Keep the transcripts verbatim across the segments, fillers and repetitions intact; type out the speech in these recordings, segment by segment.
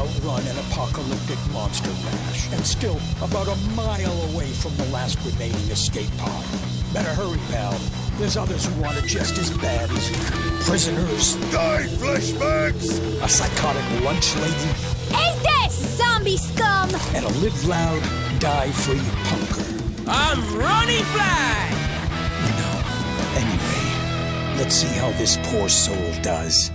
outrun an apocalyptic monster rash, and still about a mile away from the last remaining escape pod. Better hurry, pal. There's others who want it just as bad as you. Prisoners. Die, fleshbags! A psychotic lunch lady. Ain't this zombie scum? And a live loud, die free punker. I'm Ronnie Fly! You know, anyway, let's see how this poor soul does.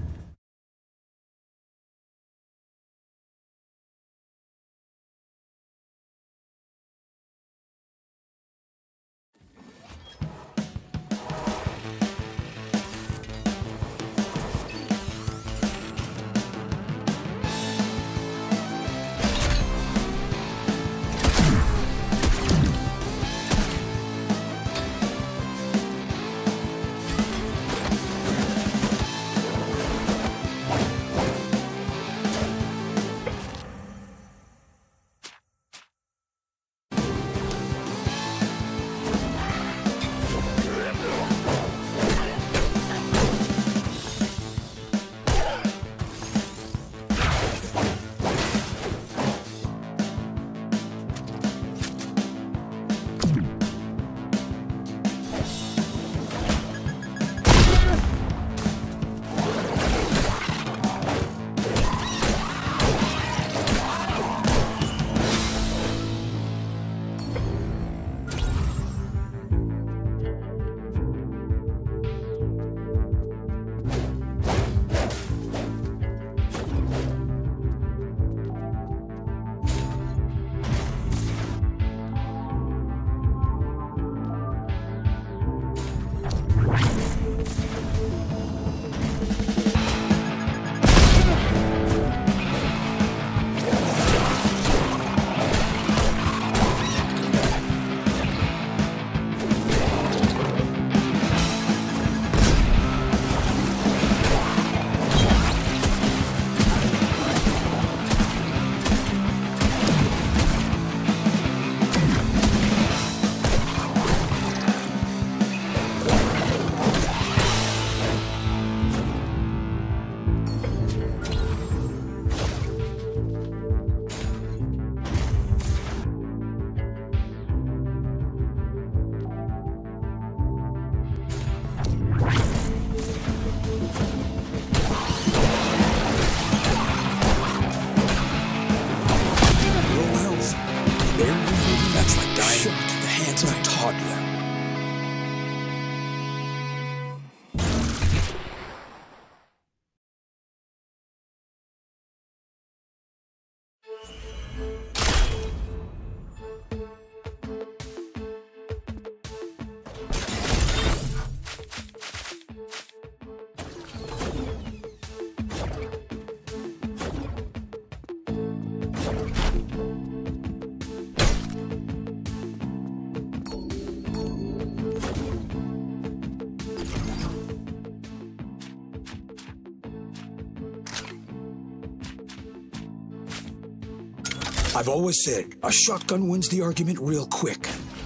I've always said, a shotgun wins the argument real quick.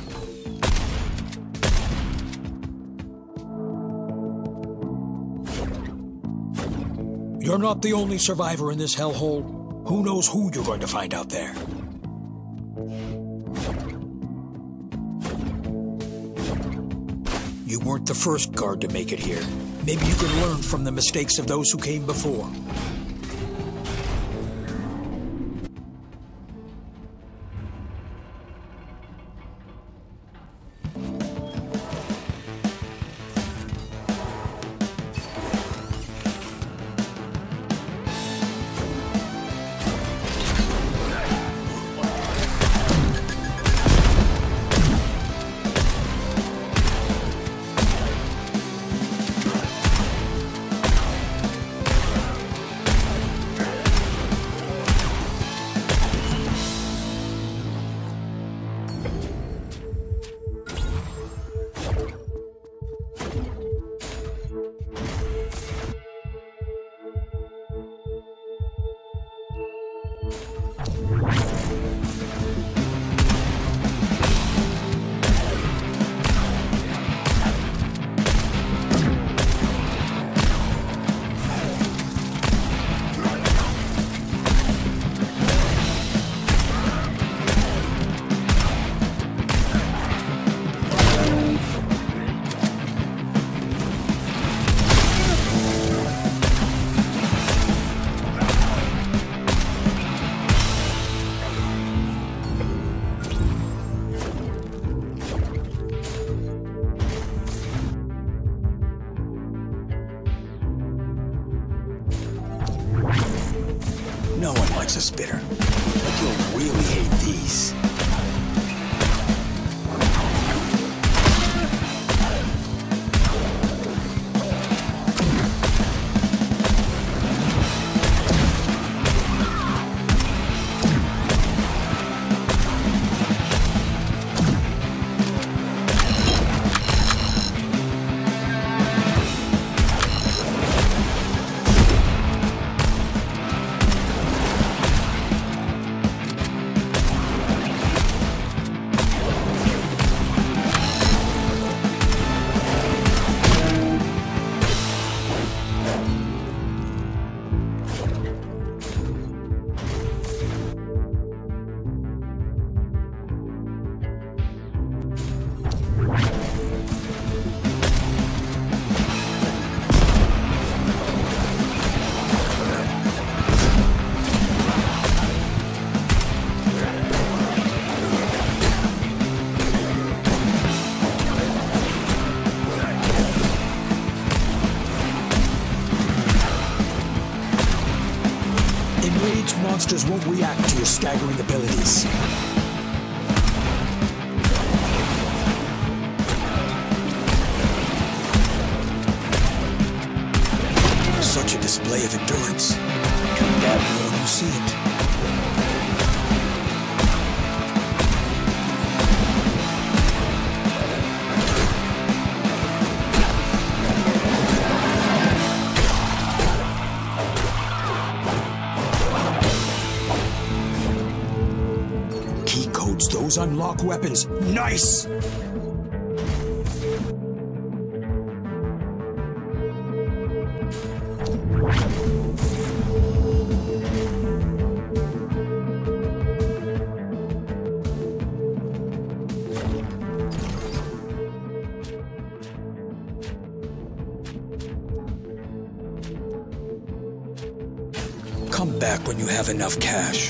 You're not the only survivor in this hellhole. Who knows who you're going to find out there? You weren't the first guard to make it here. Maybe you can learn from the mistakes of those who came before. No one likes a spitter, but you'll really hate these. Monsters won't react to your staggering abilities. Such a display of endurance. You'll dab you when you see it. Those unlock weapons. Nice! Come back when you have enough cash.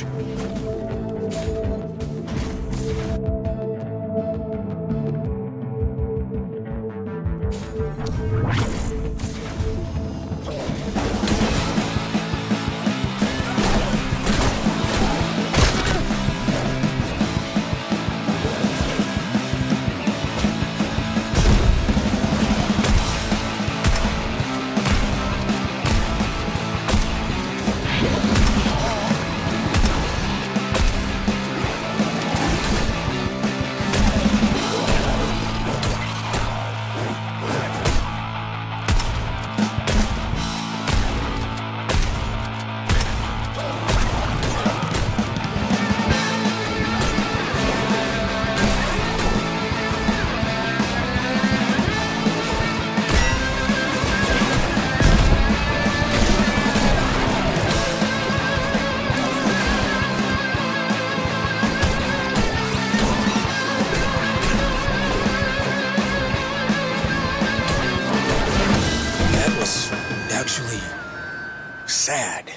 Actually, sad.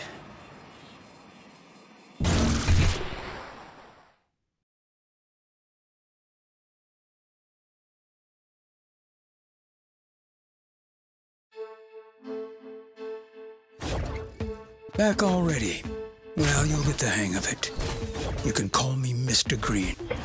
Back already? Well, you'll get the hang of it. You can call me Mister Green.